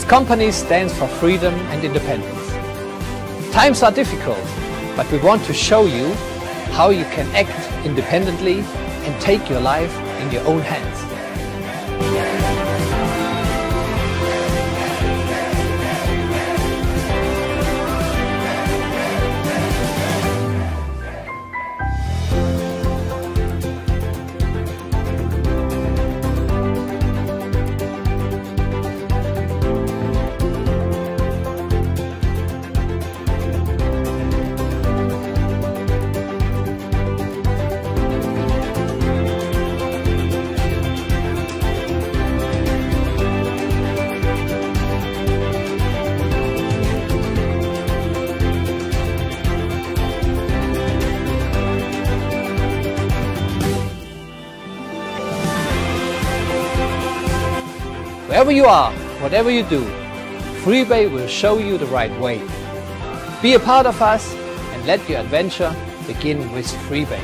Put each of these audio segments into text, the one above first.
This company stands for freedom and independence. Times are difficult, but we want to show you how you can act independently and take your life in your own hands. Wherever you are, whatever you do, Freebay will show you the right way. Be a part of us and let your adventure begin with Freebay.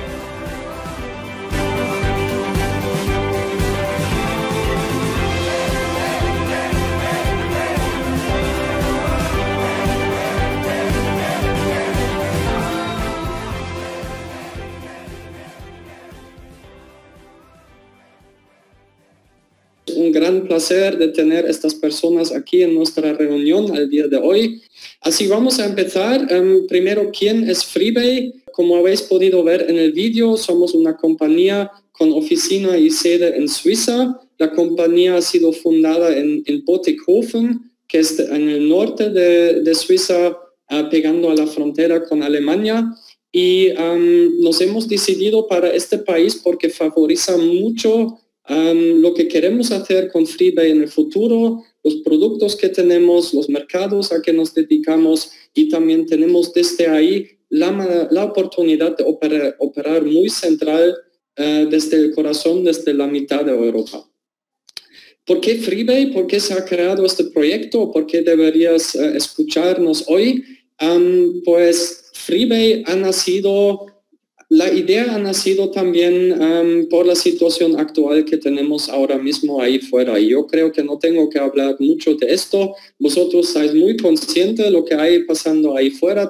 Un gran placer de tener estas personas aquí en nuestra reunión al día de hoy. Así vamos a empezar. Primero, ¿quién es Freebay? Como habéis podido ver en el vídeo, somos una compañía con oficina y sede en Suiza. La compañía ha sido fundada en Botighofen, que es en el norte de Suiza, pegando a la frontera con Alemania. Y nos hemos decidido para este país porque favoriza mucho lo que queremos hacer con Freebay en el futuro, los productos que tenemos, los mercados a que nos dedicamos, y también tenemos desde ahí la oportunidad de operar muy central desde el corazón, desde la mitad de Europa. ¿Por qué Freebay? ¿Por qué se ha creado este proyecto? ¿Por qué deberías escucharnos hoy? Pues Freebay la idea ha nacido también por la situación actual que tenemos ahora mismo ahí fuera. Y yo creo que no tengo que hablar mucho de esto. Vosotros estáis muy conscientes de lo que hay pasando ahí fuera.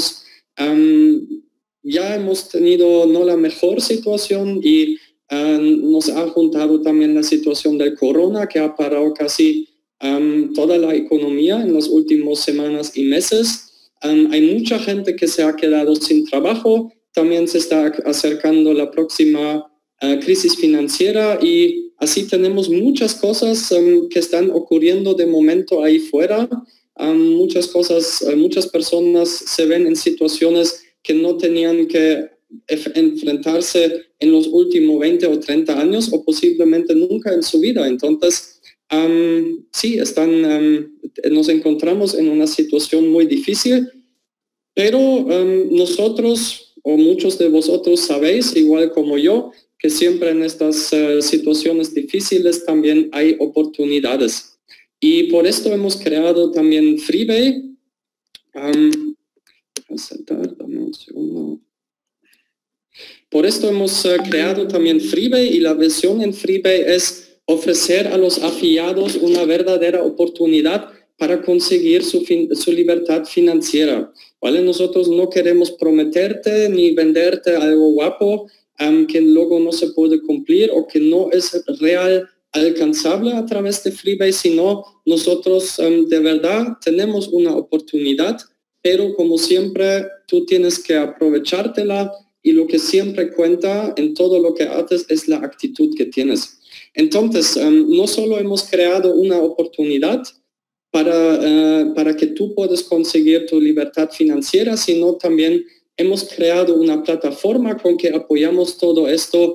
Ya hemos tenido no la mejor situación y nos ha juntado también la situación del corona, que ha parado casi toda la economía en las últimas semanas y meses. Hay mucha gente que se ha quedado sin trabajo. También se está acercando la próxima crisis financiera y así tenemos muchas cosas que están ocurriendo de momento ahí fuera. Muchas personas se ven en situaciones que no tenían que enfrentarse en los últimos 20 o 30 años o posiblemente nunca en su vida. Entonces, sí, nos encontramos en una situación muy difícil, pero nosotros, o muchos de vosotros sabéis, igual como yo, que siempre en estas situaciones difíciles también hay oportunidades. Y por esto hemos creado también Freebay. Por esto hemos creado también Freebay, y la visión en Freebay es ofrecer a los afiliados una verdadera oportunidad para conseguir su libertad financiera. ¿Vale? Nosotros no queremos prometerte ni venderte algo guapo que luego no se puede cumplir o que no es real alcanzable a través de Freebay, sino nosotros de verdad tenemos una oportunidad, pero como siempre tú tienes que aprovechártela, y lo que siempre cuenta en todo lo que haces es la actitud que tienes. Entonces, no solo hemos creado una oportunidad para que tú puedas conseguir tu libertad financiera, sino también hemos creado una plataforma con que apoyamos todo esto,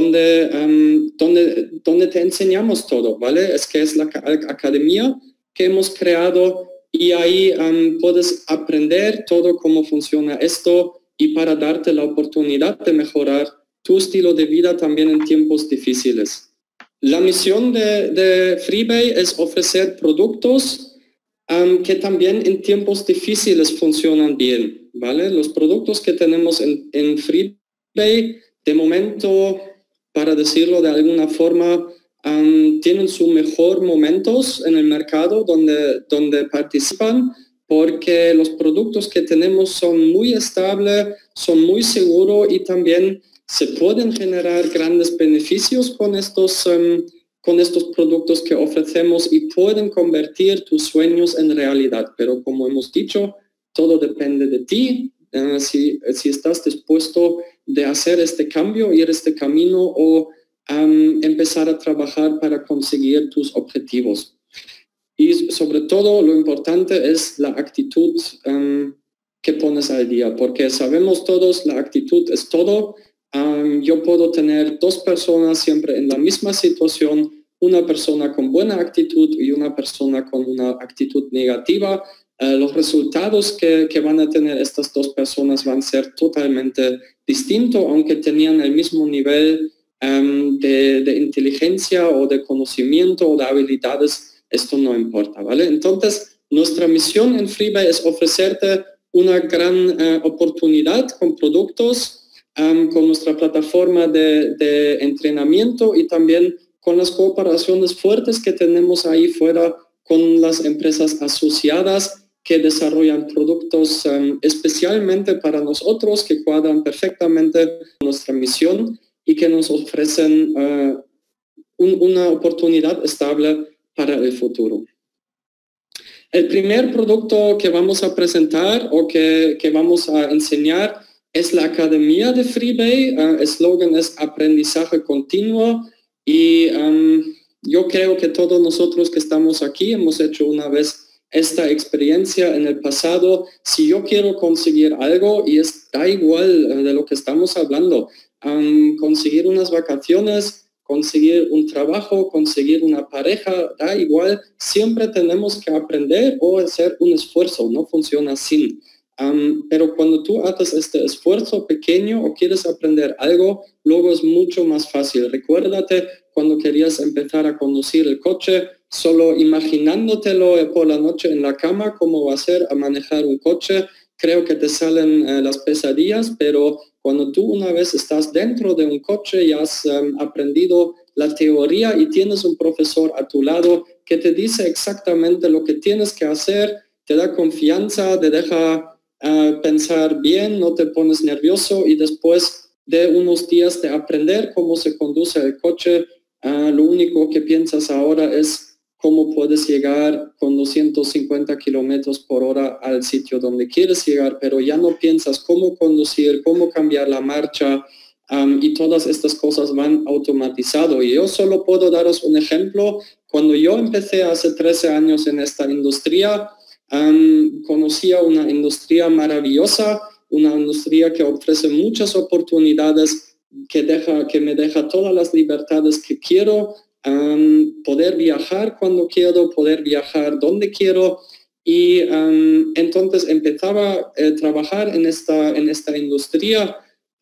donde te enseñamos todo, ¿vale? Es la academia que hemos creado, y ahí puedes aprender todo cómo funciona esto, y para darte la oportunidad de mejorar tu estilo de vida también en tiempos difíciles. La misión de Freebay es ofrecer productos que también en tiempos difíciles funcionan bien, ¿vale? Los productos que tenemos en Freebay, de momento, para decirlo de alguna forma, tienen sus mejores momentos en el mercado donde participan, porque los productos que tenemos son muy estables, son muy seguros y también se pueden generar grandes beneficios con estos productos que ofrecemos y pueden convertir tus sueños en realidad. Pero como hemos dicho, todo depende de ti, si estás dispuesto de hacer este cambio, ir este camino o empezar a trabajar para conseguir tus objetivos. Y sobre todo lo importante es la actitud que pones al día, porque sabemos todos, la actitud es todo. Yo puedo tener dos personas siempre en la misma situación, una persona con buena actitud y una persona con una actitud negativa. Los resultados que van a tener estas dos personas van a ser totalmente distintos, aunque tenían el mismo nivel de inteligencia o de conocimiento o de habilidades. Esto no importa, ¿vale? Entonces, nuestra misión en Freebay es ofrecerte una gran oportunidad con productos, con nuestra plataforma de entrenamiento y también con las cooperaciones fuertes que tenemos ahí fuera con las empresas asociadas que desarrollan productos especialmente para nosotros, que cuadran perfectamente con nuestra misión y que nos ofrecen una oportunidad estable para el futuro. El primer producto que vamos a presentar o que vamos a enseñar es la Academia de Freebay. El eslogan es aprendizaje continuo y yo creo que todos nosotros que estamos aquí hemos hecho una vez esta experiencia en el pasado. Si yo quiero conseguir algo, y da igual de lo que estamos hablando, conseguir unas vacaciones, conseguir un trabajo, conseguir una pareja, da igual, siempre tenemos que aprender o hacer un esfuerzo, no funciona así. Pero cuando tú haces este esfuerzo pequeño o quieres aprender algo, luego es mucho más fácil. Recuérdate cuando querías empezar a conducir el coche, solo imaginándotelo por la noche en la cama, cómo va a ser a manejar un coche, creo que te salen las pesadillas, pero cuando tú una vez estás dentro de un coche y has aprendido la teoría y tienes un profesor a tu lado que te dice exactamente lo que tienes que hacer, te da confianza, te deja pensar bien, no te pones nervioso y después de unos días de aprender cómo se conduce el coche, lo único que piensas ahora es cómo puedes llegar con 250 kilómetros por hora al sitio donde quieres llegar, pero ya no piensas cómo conducir, cómo cambiar la marcha, y todas estas cosas van automatizado. Y yo solo puedo daros un ejemplo. Cuando yo empecé hace 13 años en esta industria, conocía una industria maravillosa, una industria que ofrece muchas oportunidades, que me deja todas las libertades que quiero, poder viajar cuando quiero, poder viajar donde quiero y entonces empezaba a trabajar en esta industria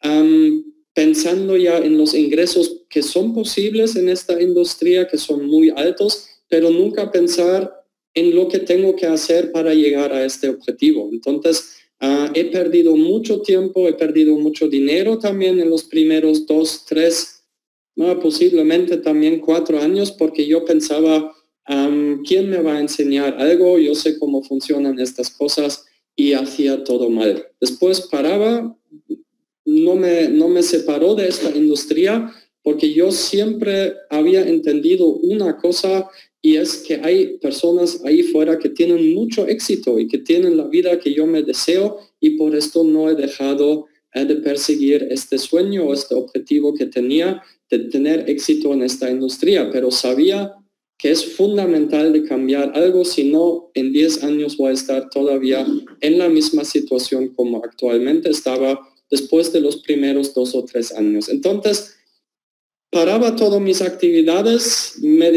pensando ya en los ingresos que son posibles en esta industria, que son muy altos, pero nunca pensar en lo que tengo que hacer para llegar a este objetivo. Entonces, he perdido mucho tiempo, he perdido mucho dinero también en los primeros 2, 3, posiblemente también 4 años, porque yo pensaba, ¿quién me va a enseñar algo? Yo sé cómo funcionan estas cosas y hacía todo mal. Después paraba, no me separó de esta industria porque yo siempre había entendido una cosa y es que hay personas ahí fuera que tienen mucho éxito y que tienen la vida que yo me deseo y por esto no he dejado de perseguir este sueño o este objetivo que tenía de tener éxito en esta industria, pero sabía que es fundamental de cambiar algo, si no, en 10 años voy a estar todavía en la misma situación como actualmente estaba después de los primeros 2 o 3 años. Entonces, paraba todas mis actividades,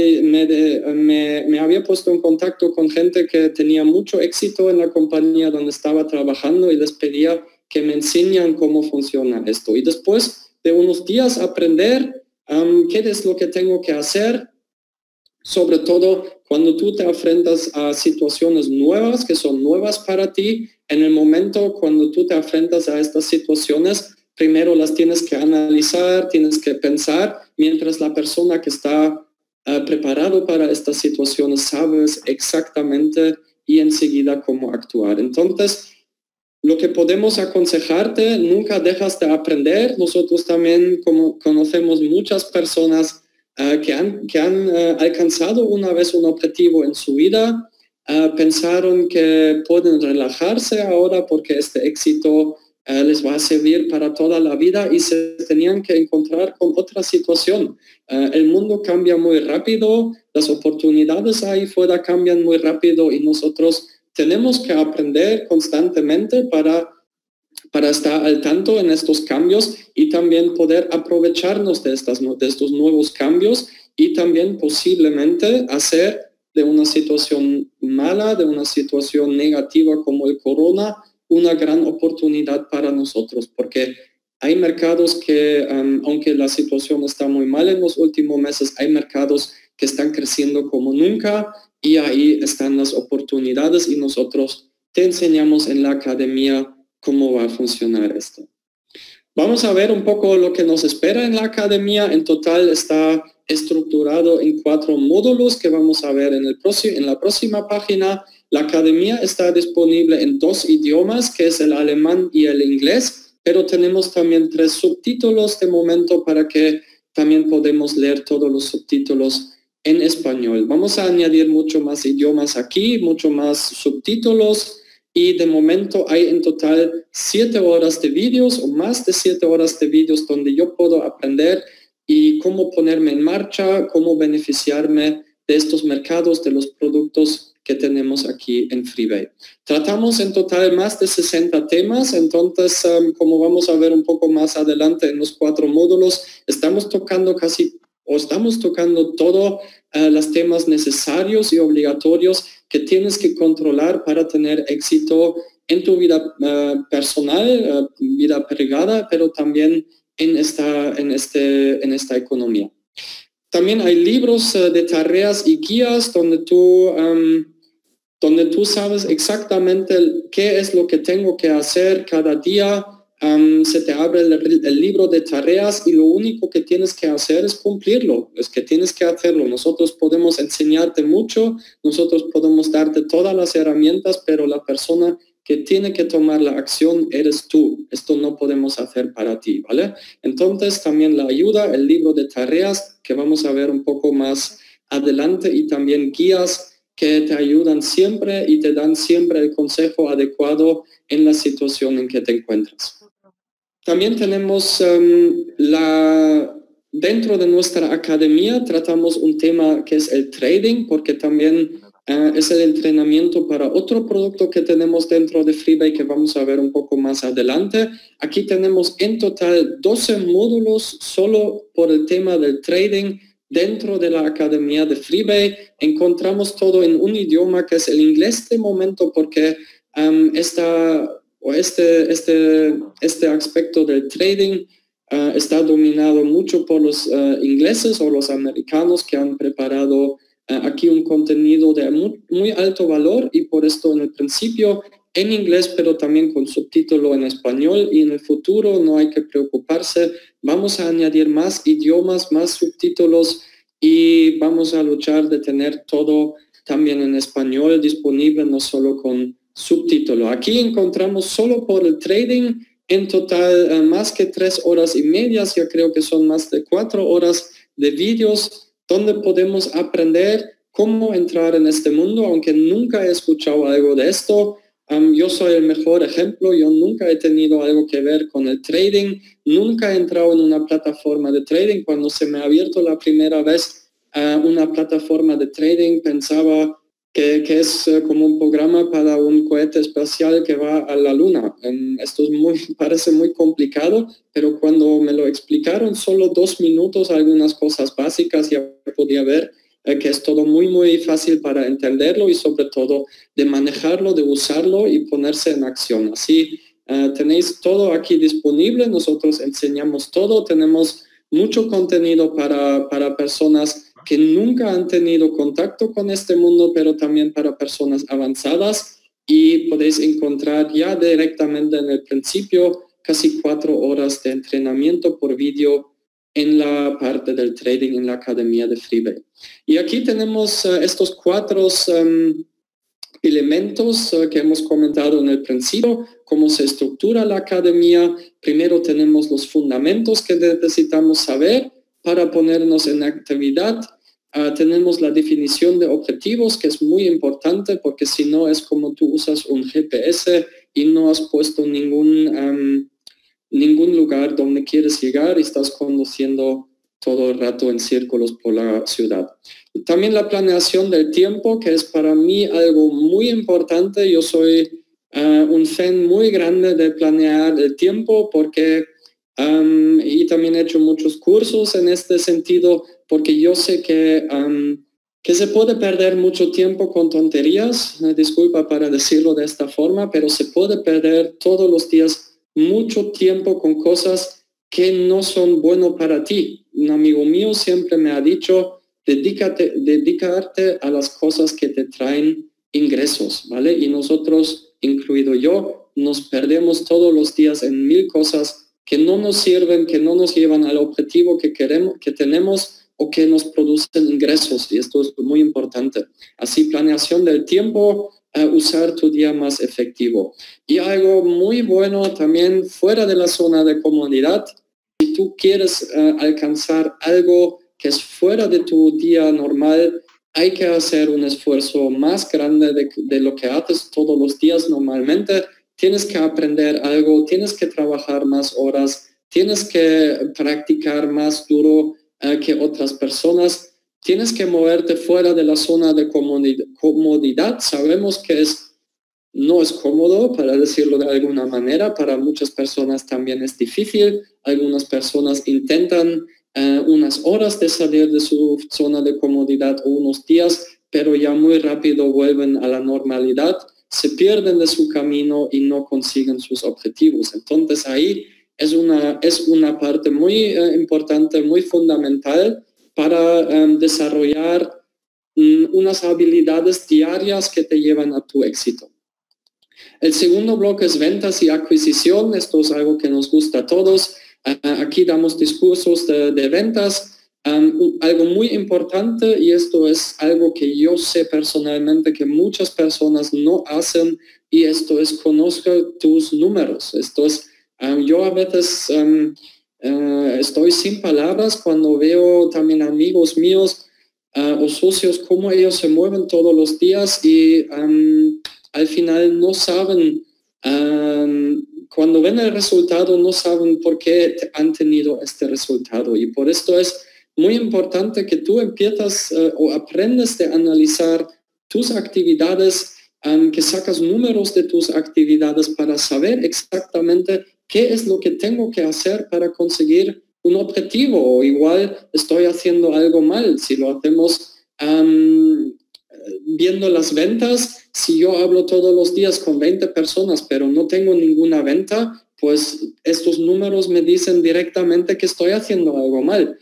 me había puesto en contacto con gente que tenía mucho éxito en la compañía donde estaba trabajando y les pedía que me enseñan cómo funciona esto. Y después de unos días aprender qué es lo que tengo que hacer, sobre todo cuando tú te enfrentas a situaciones nuevas, que son nuevas para ti. En el momento cuando tú te enfrentas a estas situaciones, primero las tienes que analizar, tienes que pensar, mientras la persona que está preparado para estas situaciones, sabes exactamente y enseguida cómo actuar. Entonces, lo que podemos aconsejarte, nunca dejas de aprender. Nosotros también conocemos muchas personas que han alcanzado una vez un objetivo en su vida, pensaron que pueden relajarse ahora porque este éxito les va a servir para toda la vida y se tenían que encontrar con otra situación. El mundo cambia muy rápido, las oportunidades ahí fuera cambian muy rápido y nosotros tenemos que aprender constantemente para estar al tanto en estos cambios y también poder aprovecharnos de estos nuevos cambios y también posiblemente hacer de una situación mala, de una situación negativa como el corona, una gran oportunidad para nosotros, porque hay mercados que, aunque la situación está muy mal en los últimos meses, hay mercados que están creciendo como nunca y ahí están las oportunidades y nosotros te enseñamos en la academia cómo va a funcionar esto. Vamos a ver un poco lo que nos espera en la academia. En total está estructurado en 4 módulos que vamos a ver en la próxima página. La academia está disponible en 2 idiomas, que es el alemán y el inglés, pero tenemos también 3 subtítulos de momento para que también podemos leer todos los subtítulos en español. Vamos a añadir mucho más idiomas aquí, mucho más subtítulos. Y de momento hay en total 7 horas de vídeos o más de 7 horas de vídeos donde yo puedo aprender y cómo ponerme en marcha, cómo beneficiarme de estos mercados, de los productos que tenemos aquí en Freebay. Tratamos en total más de 60 temas, entonces como vamos a ver un poco más adelante en los 4 módulos, estamos tocando todos los temas necesarios y obligatorios que tienes que controlar para tener éxito en tu vida personal, vida privada, pero también en esta economía. También hay libros de tareas y guías donde tú sabes exactamente qué es lo que tengo que hacer cada día. Se te abre el libro de tareas y lo único que tienes que hacer es cumplirlo, es que tienes que hacerlo. Nosotros podemos enseñarte mucho, nosotros podemos darte todas las herramientas, pero la persona que tiene que tomar la acción eres tú. Esto no podemos hacer para ti, ¿vale? Entonces también la ayuda, el libro de tareas, que vamos a ver un poco más adelante, y también guías que te ayudan siempre y te dan siempre el consejo adecuado en la situación en que te encuentras. También tenemos dentro de nuestra academia tratamos un tema que es el trading, porque también es el entrenamiento para otro producto que tenemos dentro de Freebay que vamos a ver un poco más adelante. Aquí tenemos en total 12 módulos solo por el tema del trading dentro de la academia de Freebay. Encontramos todo en un idioma que es el inglés de momento, porque este aspecto del trading está dominado mucho por los ingleses o los americanos que han preparado aquí un contenido de muy alto valor, y por esto en el principio en inglés, pero también con subtítulo en español, y en el futuro no hay que preocuparse, vamos a añadir más idiomas, más subtítulos, y vamos a luchar de tener todo también en español disponible, no solo con subtítulo. Aquí encontramos solo por el trading en total más que 3 horas y media, ya creo que son más de 4 horas de vídeos donde podemos aprender cómo entrar en este mundo, aunque nunca he escuchado algo de esto. Yo soy el mejor ejemplo, yo nunca he tenido algo que ver con el trading, nunca he entrado en una plataforma de trading. Cuando se me ha abierto la primera vez una plataforma de trading, pensaba que es como un programa para un cohete espacial que va a la luna. Esto parece muy complicado, pero cuando me lo explicaron solo 2 minutos, algunas cosas básicas, ya podía ver que es todo muy, muy fácil para entenderlo y sobre todo de manejarlo, de usarlo y ponerse en acción. Así tenéis todo aquí disponible, nosotros enseñamos todo, tenemos mucho contenido para personas que nunca han tenido contacto con este mundo, pero también para personas avanzadas, y podéis encontrar ya directamente en el principio casi 4 horas de entrenamiento por vídeo en la parte del trading en la Academia de Freebay. Y aquí tenemos estos 4 elementos que hemos comentado en el principio, cómo se estructura la academia. Primero tenemos los fundamentos que necesitamos saber para ponernos en actividad. Tenemos la definición de objetivos, que es muy importante, porque si no es como tú usas un GPS y no has puesto ningún lugar donde quieres llegar y estás conduciendo todo el rato en círculos por la ciudad. También la planeación del tiempo, que es para mí algo muy importante. Yo soy un fan muy grande de planear el tiempo, porque y también he hecho muchos cursos en este sentido, porque yo sé que se puede perder mucho tiempo con tonterías. Disculpa para decirlo de esta forma, pero se puede perder todos los días mucho tiempo con cosas que no son buenas para ti. Un amigo mío siempre me ha dicho, dedícate a las cosas que te traen ingresos, ¿vale? Y nosotros, incluido yo, nos perdemos todos los días en 1000 cosas que no nos sirven, que no nos llevan al objetivo que queremos, que tenemos, o que nos producen ingresos, y esto es muy importante. Así, planeación del tiempo, usar tu día más efectivo. Y algo muy bueno también fuera de la zona de comodidad. Si tú quieres alcanzar algo que es fuera de tu día normal, hay que hacer un esfuerzo más grande de lo que haces todos los días normalmente. Tienes que aprender algo, tienes que trabajar más horas, tienes que practicar más duro que otras personas. Tienes que moverte fuera de la zona de comodidad. Sabemos que no es cómodo, para decirlo de alguna manera. Para muchas personas también es difícil. Algunas personas intentan unas horas de salir de su zona de comodidad o unos días, pero ya muy rápido vuelven a la normalidad, se pierden de su camino y no consiguen sus objetivos. Entonces ahí es una parte muy importante, muy fundamental para desarrollar unas habilidades diarias que te llevan a tu éxito. El segundo bloque es ventas y adquisición. Esto es algo que nos gusta a todos. Aquí damos discursos de ventas. Algo muy importante, y esto es algo que yo sé personalmente que muchas personas no hacen, y esto es: conozca tus números. Esto es, yo a veces estoy sin palabras cuando veo también amigos míos o socios, cómo ellos se mueven todos los días y al final no saben, cuando ven el resultado no saben por qué han tenido este resultado. Y por esto es muy importante que tú empiezas o aprendes de analizar tus actividades, que sacas números de tus actividades para saber exactamente qué es lo que tengo que hacer para conseguir un objetivo, o igual estoy haciendo algo mal. Si lo hacemos viendo las ventas, si yo hablo todos los días con 20 personas pero no tengo ninguna venta, pues estos números me dicen directamente que estoy haciendo algo mal.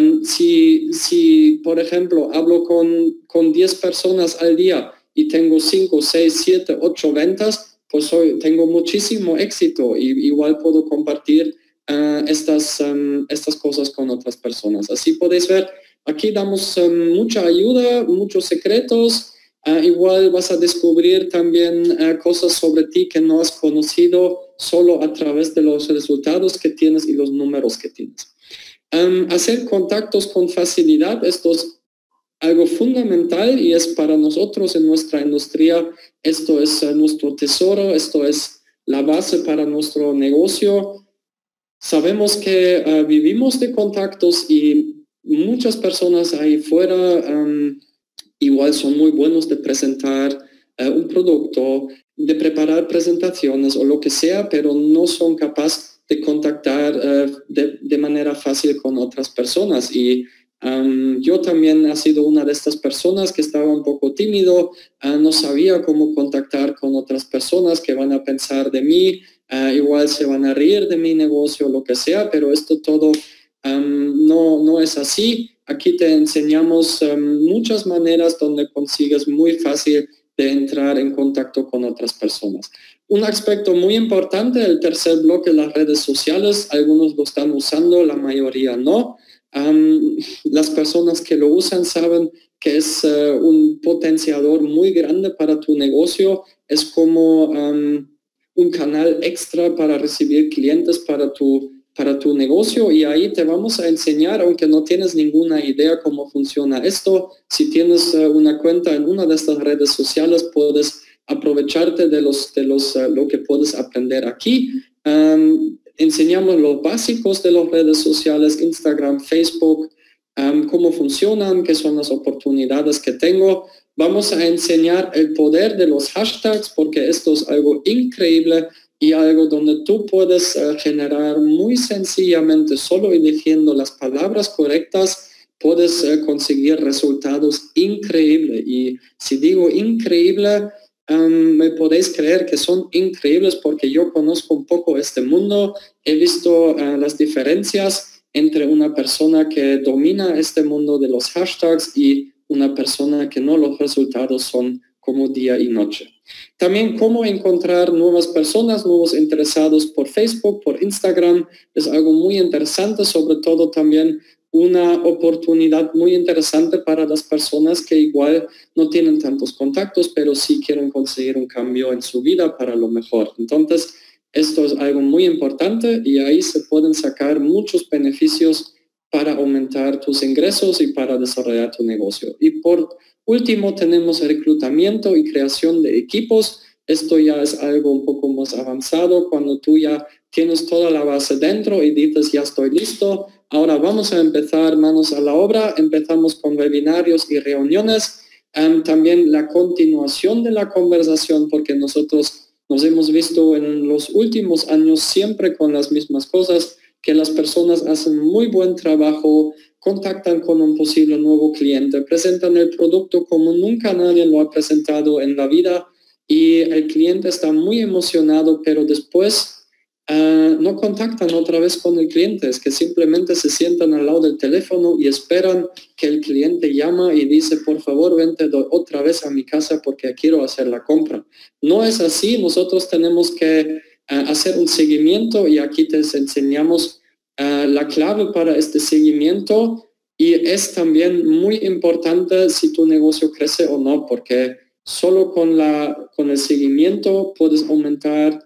Si por ejemplo hablo con 10 personas al día y tengo 5, 6, 7, 8 ventas, pues tengo muchísimo éxito, y igual puedo compartir estas cosas con otras personas. Así podéis ver, aquí damos mucha ayuda, muchos secretos. Igual vas a descubrir también cosas sobre ti que no has conocido solo a través de los resultados que tienes y los números que tienes. Hacer contactos con facilidad, esto es algo fundamental, y es para nosotros en nuestra industria, esto es nuestro tesoro, esto es la base para nuestro negocio. Sabemos que vivimos de contactos, y muchas personas ahí fuera igual son muy buenos de presentar un producto, de preparar presentaciones o lo que sea, pero no son capaces de contactar de manera fácil con otras personas. Y yo también he sido una de estas personas que estaba un poco tímido, no sabía cómo contactar con otras personas que van a pensar de mí, igual se van a reír de mi negocio, lo que sea, pero esto todo no es así. Aquí te enseñamos muchas maneras donde consigues muy fácil de entrar en contacto con otras personas. Un aspecto muy importante, el tercer bloque, las redes sociales, algunos lo están usando, la mayoría no. Las personas que lo usan saben que es un potenciador muy grande para tu negocio, es como un canal extra para recibir clientes para tu negocio, y ahí te vamos a enseñar, aunque no tienes ninguna idea cómo funciona esto. Si tienes una cuenta en una de estas redes sociales, puedes aprovecharte de lo que puedes aprender aquí. Enseñamos los básicos de las redes sociales, Instagram, Facebook, cómo funcionan, qué son las oportunidades que tengo. Vamos a enseñar el poder de los hashtags, porque esto es algo increíble y algo donde tú puedes generar muy sencillamente, solo eligiendo las palabras correctas, puedes conseguir resultados increíbles. Y si digo increíble, me podéis creer que son increíbles, porque yo conozco un poco este mundo, he visto las diferencias entre una persona que domina este mundo de los hashtags y una persona que no. Los resultados son como día y noche. También cómo encontrar nuevas personas, nuevos interesados por Facebook, por Instagram, es algo muy interesante, sobre todo también una oportunidad muy interesante para las personas que igual no tienen tantos contactos, pero sí quieren conseguir un cambio en su vida para lo mejor. Entonces, esto es algo muy importante y ahí se pueden sacar muchos beneficios para aumentar tus ingresos y para desarrollar tu negocio. Y por último, tenemos reclutamiento y creación de equipos. Esto ya es algo un poco más avanzado, cuando tú ya tienes toda la base dentro y dices, ya estoy listo, ahora vamos a empezar manos a la obra. Empezamos con webinarios y reuniones. También la continuación de la conversación, porque nosotros nos hemos visto en los últimos años siempre con las mismas cosas, que las personas hacen muy buen trabajo, contactan con un posible nuevo cliente, presentan el producto como nunca nadie lo ha presentado en la vida, y el cliente está muy emocionado, pero después no contactan otra vez con el cliente. Es que simplemente se sientan al lado del teléfono y esperan que el cliente llama y dice, por favor, vente otra vez a mi casa porque quiero hacer la compra. No es así. Nosotros tenemos que hacer un seguimiento, y aquí te enseñamos la clave para este seguimiento, y es también muy importante si tu negocio crece o no, porque solo con el seguimiento puedes aumentar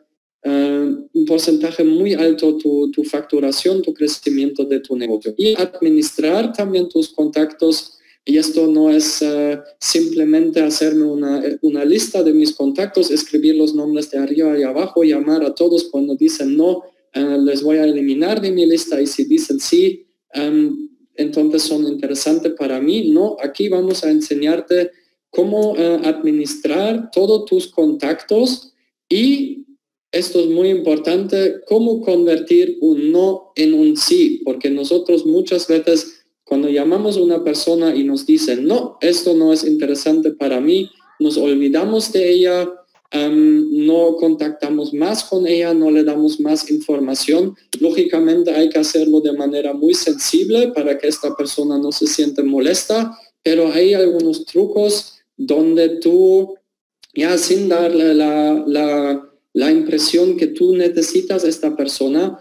un porcentaje muy alto tu facturación, tu crecimiento de tu negocio. Y administrar también tus contactos, y esto no es simplemente hacerme una lista de mis contactos, escribir los nombres de arriba y abajo, llamar a todos. Cuando dicen no, les voy a eliminar de mi lista, y si dicen sí, entonces son interesantes para mí. No, aquí vamos a enseñarte cómo administrar todos tus contactos, y esto es muy importante, cómo convertir un no en un sí, porque nosotros muchas veces cuando llamamos a una persona y nos dicen no, esto no es interesante para mí, nos olvidamos de ella, no contactamos más con ella, no le damos más información. Lógicamente hay que hacerlo de manera muy sensible para que esta persona no se siente molesta, pero hay algunos trucos donde tú, ya sin darle la impresión que tú necesitas a esta persona,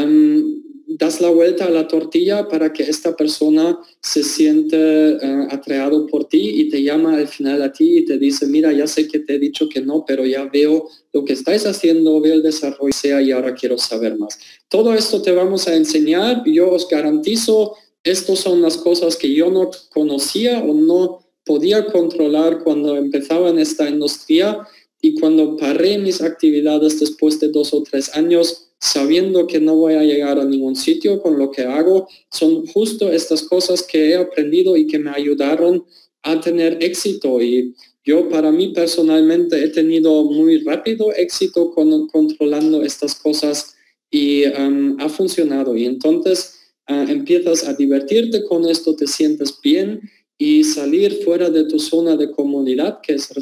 das la vuelta a la tortilla para que esta persona se siente atraído por ti y te llama al final a ti y te dice, mira, ya sé que te he dicho que no, pero ya veo lo que estáis haciendo, veo el desarrollo y ahora quiero saber más. Todo esto te vamos a enseñar. Yo os garantizo, estas son las cosas que yo no conocía o no podía controlar cuando empezaba en esta industria, y cuando paré mis actividades después de 2 o 3 años, sabiendo que no voy a llegar a ningún sitio con lo que hago, son justo estas cosas que he aprendido y que me ayudaron a tener éxito. Y yo, para mí personalmente, he tenido muy rápido éxito controlando estas cosas, y ha funcionado. Y entonces empiezas a divertirte con esto, te sientes bien, y salir fuera de tu zona de comodidad, que es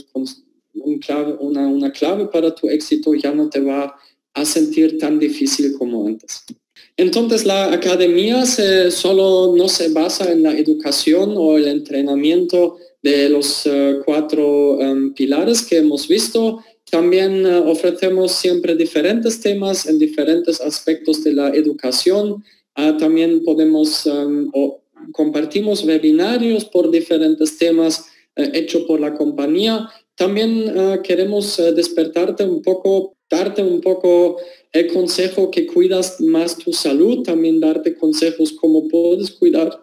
una clave para tu éxito, ya no te va a sentir tan difícil como antes. Entonces la academia solo no se basa en la educación o el entrenamiento de los 4 pilares que hemos visto. También ofrecemos siempre diferentes temas en diferentes aspectos de la educación. También podemos compartimos webinarios por diferentes temas hechos por la compañía. También queremos despertarte un poco, darte un poco el consejo que cuidas más tu salud, también darte consejos cómo puedes cuidar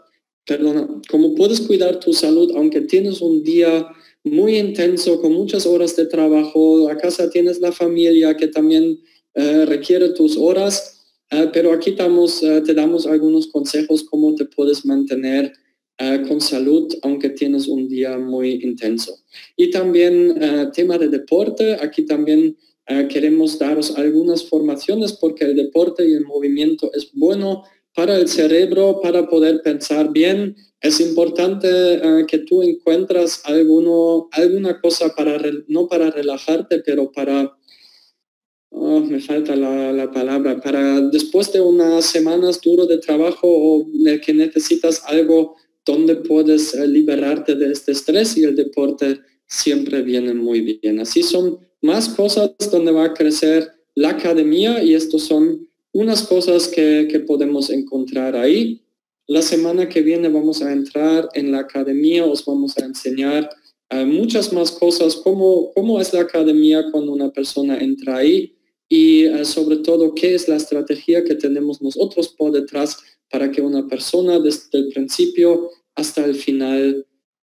tu salud aunque tienes un día muy intenso, con muchas horas de trabajo. A casa tienes la familia que también requiere tus horas. Pero aquí te damos algunos consejos cómo te puedes mantener con salud aunque tienes un día muy intenso. Y también tema de deporte, aquí también queremos daros algunas formaciones porque el deporte y el movimiento es bueno para el cerebro, para poder pensar bien. Es importante que tú encuentras alguna cosa no para relajarte, pero para... me falta la palabra, para después de unas semanas duro de trabajo o en el que necesitas algo donde puedes liberarte de este estrés, y el deporte siempre viene muy bien. Así son más cosas donde va a crecer la academia, y estos son unas cosas que podemos encontrar ahí. La semana que viene vamos a entrar en la academia, os vamos a enseñar muchas más cosas, cómo es la academia cuando una persona entra ahí, y sobre todo qué es la estrategia que tenemos nosotros por detrás para que una persona desde el principio hasta el final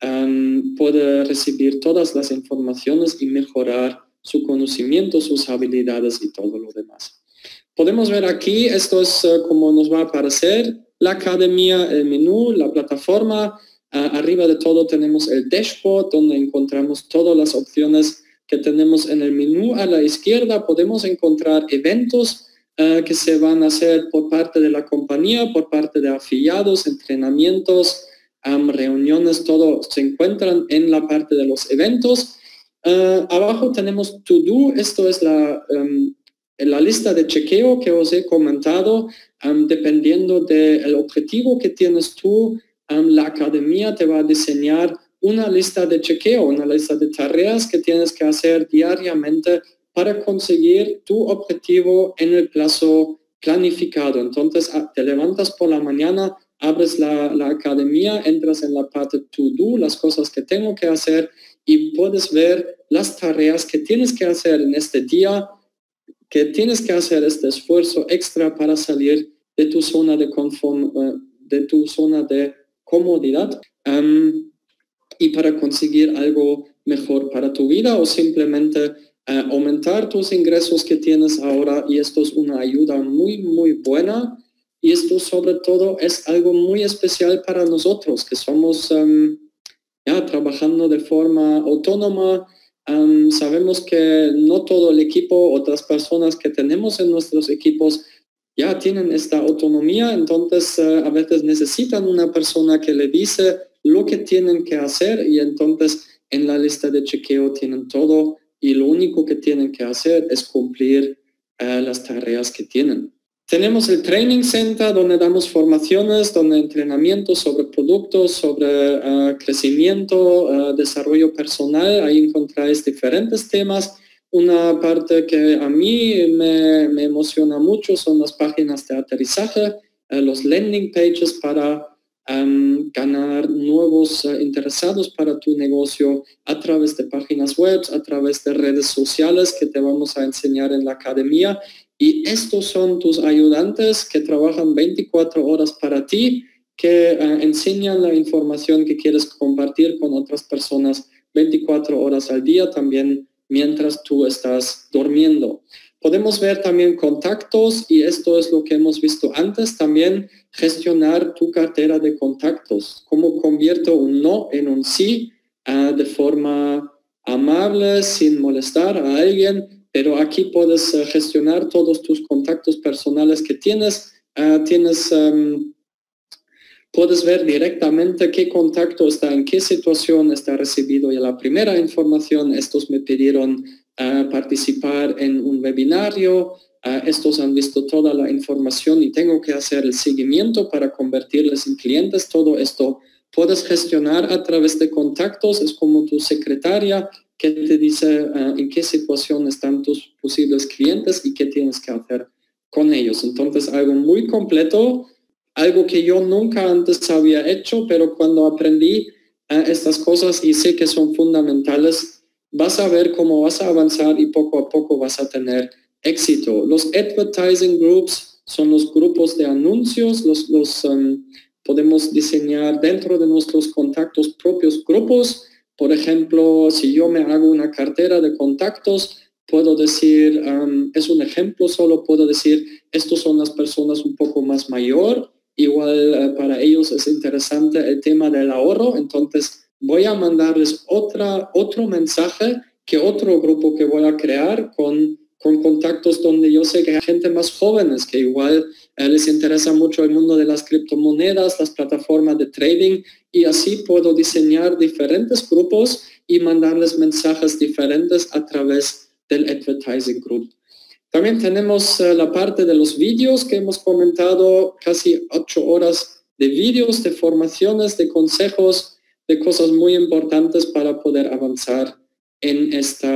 pueda recibir todas las informaciones y mejorar su conocimiento, sus habilidades y todo lo demás. Podemos ver aquí, esto es como nos va a aparecer la academia, el menú, la plataforma. Arriba de todo tenemos el dashboard donde encontramos todas las opciones que tenemos en el menú. A la izquierda podemos encontrar eventos que se van a hacer por parte de la compañía, por parte de afiliados, entrenamientos, reuniones, todo se encuentran en la parte de los eventos. Abajo tenemos To Do, esto es la lista de chequeo que os he comentado. Dependiendo del objetivo que tienes tú, la academia te va a diseñar una lista de chequeo, una lista de tareas que tienes que hacer diariamente para conseguir tu objetivo en el plazo planificado. Entonces, te levantas por la mañana, abres la academia, entras en la parte To Do, las cosas que tengo que hacer, y puedes ver las tareas que tienes que hacer en este día, que tienes que hacer este esfuerzo extra para salir de tu zona de comodidad. Y para conseguir algo mejor para tu vida, o simplemente aumentar tus ingresos que tienes ahora, y esto es una ayuda muy, muy buena, y esto sobre todo es algo muy especial para nosotros que somos trabajando de forma autónoma. Sabemos que no todo el equipo, otras personas que tenemos en nuestros equipos ya tienen esta autonomía, entonces a veces necesitan una persona que le dice lo que tienen que hacer, y entonces en la lista de chequeo tienen todo, y lo único que tienen que hacer es cumplir las tareas que tienen. Tenemos el Training Center donde damos formaciones, donde entrenamientos sobre productos, sobre crecimiento, desarrollo personal. Ahí encontráis diferentes temas. Una parte que a mí me emociona mucho son las páginas de aterrizaje, los landing pages para ganar nuevos interesados para tu negocio a través de páginas web, a través de redes sociales que te vamos a enseñar en la academia. Y estos son tus ayudantes que trabajan 24 horas para ti, que enseñan la información que quieres compartir con otras personas 24 horas al día, también mientras tú estás durmiendo. Podemos ver también contactos, y esto es lo que hemos visto antes, también gestionar tu cartera de contactos. Cómo convierto un no en un sí de forma amable, sin molestar a alguien, pero aquí puedes gestionar todos tus contactos personales que tienes. Puedes ver directamente qué contacto está en qué situación, está recibido ya la primera información. Estos me pidieron participar en un webinario, estos han visto toda la información y tengo que hacer el seguimiento para convertirles en clientes. Todo esto puedes gestionar a través de contactos, es como tu secretaria que te dice en qué situación están tus posibles clientes y qué tienes que hacer con ellos. Entonces, algo muy completo, algo que yo nunca antes había hecho, pero cuando aprendí estas cosas y sé que son fundamentales, vas a ver cómo vas a avanzar y poco a poco vas a tener éxito. Los advertising groups son los grupos de anuncios, podemos diseñar dentro de nuestros contactos propios grupos. Por ejemplo, si yo me hago una cartera de contactos, puedo decir, es un ejemplo solo, puedo decir, estos son las personas un poco más mayor, igual para ellos es interesante el tema del ahorro, entonces voy a mandarles otro mensaje que otro grupo que voy a crear con contactos donde yo sé que hay gente más jóvenes que igual les interesa mucho el mundo de las criptomonedas, las plataformas de trading, y así puedo diseñar diferentes grupos y mandarles mensajes diferentes a través del advertising group. También tenemos la parte de los vídeos que hemos comentado, casi 8 horas de vídeos, de formaciones, de consejos, de cosas muy importantes para poder avanzar en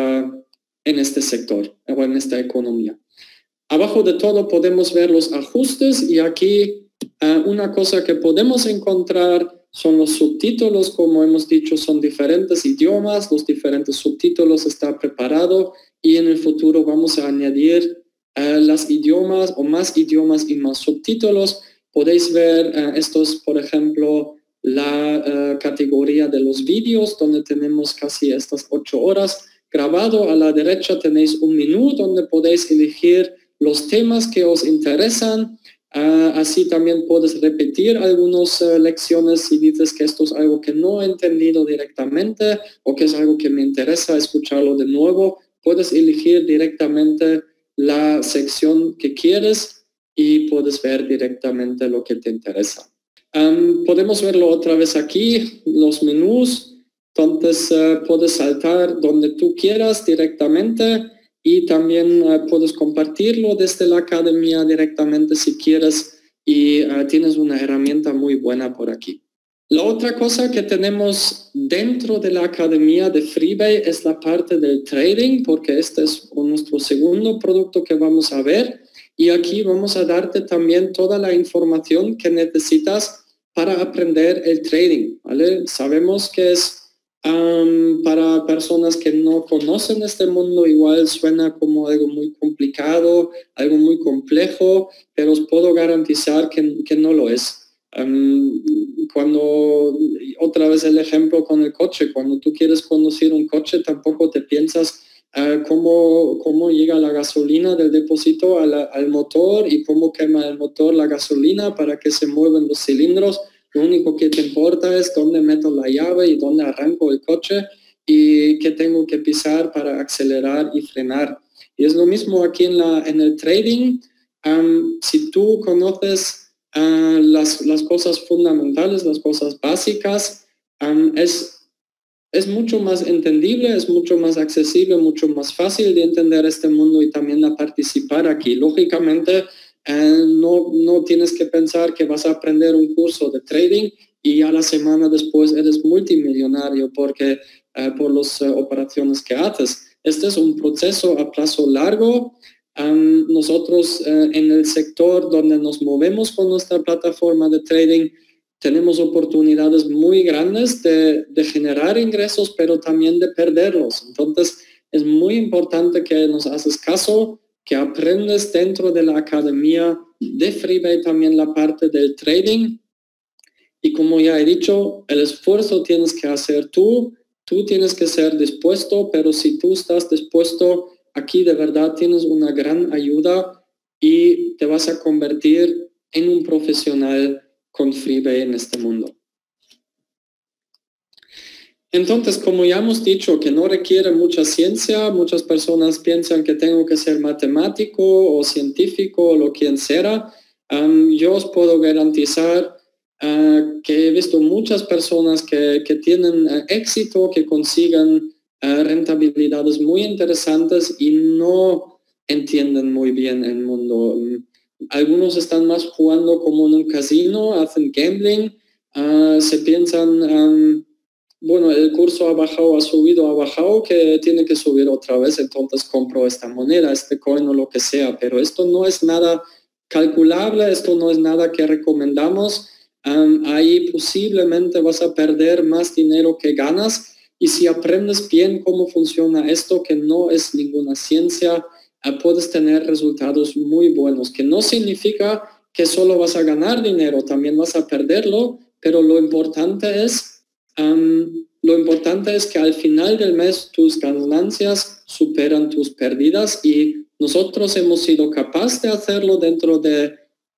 este sector o en esta economía. Abajo de todo podemos ver los ajustes y aquí una cosa que podemos encontrar son los subtítulos. Como hemos dicho, son diferentes idiomas, los diferentes subtítulos está preparado y en el futuro vamos a añadir las idiomas o más idiomas y más subtítulos. Podéis ver estos, por ejemplo, la categoría de los vídeos donde tenemos casi estas 8 horas grabado. A la derecha tenéis un menú donde podéis elegir los temas que os interesan. Así también puedes repetir algunas lecciones si dices que esto es algo que no he entendido directamente o que es algo que me interesa escucharlo de nuevo. Puedes elegir directamente la sección que quieres y puedes ver directamente lo que te interesa. Podemos verlo otra vez aquí, los menús. Entonces puedes saltar donde tú quieras directamente y también puedes compartirlo desde la academia directamente si quieres y tienes una herramienta muy buena por aquí. La otra cosa que tenemos dentro de la academia de Freebay es la parte del trading, porque este es nuestro segundo producto que vamos a ver y aquí vamos a darte también toda la información que necesitas para aprender el trading, ¿vale? Sabemos que es para personas que no conocen este mundo, igual suena como algo muy complicado, algo muy complejo, pero os puedo garantizar que no lo es. Cuando, otra vez el ejemplo con el coche, cuando tú quieres conducir un coche, tampoco te piensas cómo llega la gasolina del depósito al motor y cómo quema el motor la gasolina para que se muevan los cilindros. Lo único que te importa es dónde meto la llave y dónde arranco el coche y qué tengo que pisar para acelerar y frenar. Y es lo mismo aquí en el trading. Si tú conoces las cosas fundamentales, las cosas básicas, es mucho más entendible, es mucho más accesible, mucho más fácil de entender este mundo y también a participar aquí. Lógicamente, no tienes que pensar que vas a aprender un curso de trading y a la semana después eres multimillonario porque por las operaciones que haces. Este es un proceso a plazo largo. Nosotros en el sector donde nos movemos con nuestra plataforma de trading tenemos oportunidades muy grandes de generar ingresos, pero también de perderlos. Entonces es muy importante que nos haces caso, que aprendes dentro de la academia de Freebay también la parte del trading. Y como ya he dicho, el esfuerzo tienes que hacer tú tienes que ser dispuesto, pero si tú estás dispuesto, aquí de verdad tienes una gran ayuda y te vas a convertir en un profesional con Freebay en este mundo. Entonces, como ya hemos dicho, que no requiere mucha ciencia, muchas personas piensan que tengo que ser matemático o científico o lo quien sea. Yo os puedo garantizar que he visto muchas personas que tienen éxito, que consigan rentabilidades muy interesantes y no entienden muy bien el mundo. Algunos están más jugando como en un casino, hacen gambling, se piensan bueno, el curso ha bajado, ha bajado, que tiene que subir otra vez, entonces compro esta moneda, este coin o lo que sea, pero esto no es nada calculable, esto no es nada que recomendamos. Ahí posiblemente vas a perder más dinero que ganas, y si aprendes bien cómo funciona esto, que no es ninguna ciencia, puedes tener resultados muy buenos, que no significa que solo vas a ganar dinero, también vas a perderlo, pero lo importante es que al final del mes tus ganancias superan tus pérdidas, y nosotros hemos sido capaces de hacerlo dentro de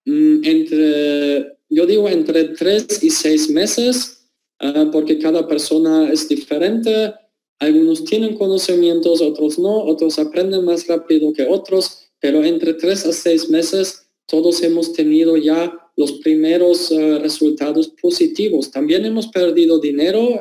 entre 3 y 6 meses, porque cada persona es diferente. Algunos tienen conocimientos, otros no, otros aprenden más rápido que otros, pero entre 3 a 6 meses todos hemos tenido ya los primeros resultados positivos. También hemos perdido dinero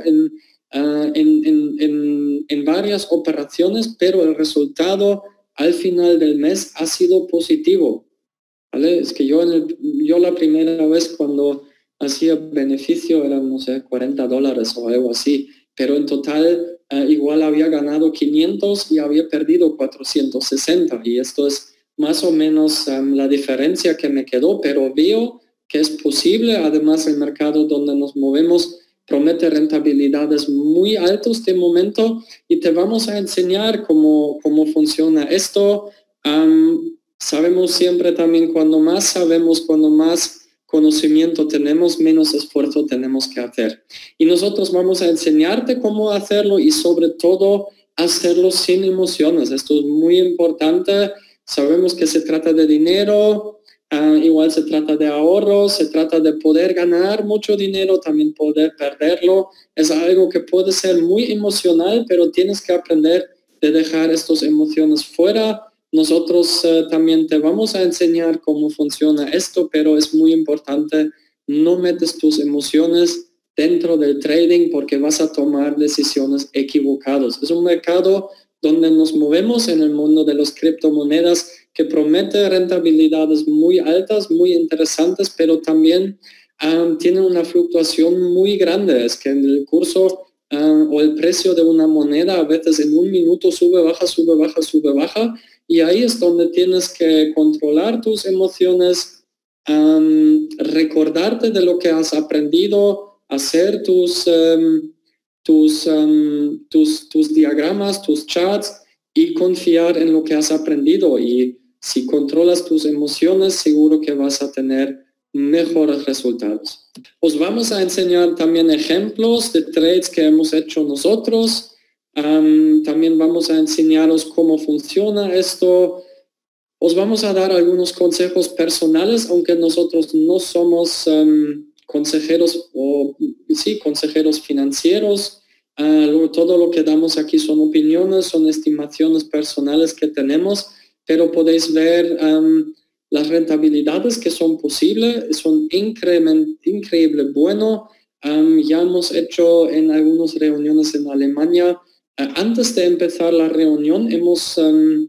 en varias operaciones, pero el resultado al final del mes ha sido positivo. ¿Vale? Es que yo la primera vez cuando hacía beneficio eran, no sé, $40 o algo así, pero en total igual había ganado 500 y había perdido 460, y esto es más o menos la diferencia que me quedó, pero veo que es posible. Además, el mercado donde nos movemos promete rentabilidades muy altas de momento, y te vamos a enseñar cómo funciona esto. Sabemos siempre también, cuando más sabemos, cuando más conocimiento tenemos, menos esfuerzo tenemos que hacer. Y nosotros vamos a enseñarte cómo hacerlo, y sobre todo hacerlo sin emociones. Esto es muy importante. Sabemos que se trata de dinero, igual se trata de ahorros, se trata de poder ganar mucho dinero, también poder perderlo. Es algo que puede ser muy emocional, pero tienes que aprender de dejar estas emociones fuera. Nosotros también te vamos a enseñar cómo funciona esto, pero es muy importante, no metes tus emociones dentro del trading, porque vas a tomar decisiones equivocadas. Es un mercado donde nos movemos en el mundo de las criptomonedas, que promete rentabilidades muy altas, muy interesantes, pero también tiene una fluctuación muy grande. Es que en el curso o el precio de una moneda a veces en un minuto sube, baja, sube, baja, sube, baja, y ahí es donde tienes que controlar tus emociones, recordarte de lo que has aprendido, hacer tus diagramas, tus charts, y confiar en lo que has aprendido. Y si controlas tus emociones, seguro que vas a tener mejores resultados. Os vamos a enseñar también ejemplos de trades que hemos hecho nosotros. También vamos a enseñaros cómo funciona esto. Os vamos a dar algunos consejos personales, aunque nosotros no somos consejeros financieros. Todo lo que damos aquí son opiniones, son estimaciones personales que tenemos, pero podéis ver las rentabilidades que son posibles, son increíble bueno. Ya hemos hecho en algunas reuniones en Alemania. Antes de empezar la reunión hemos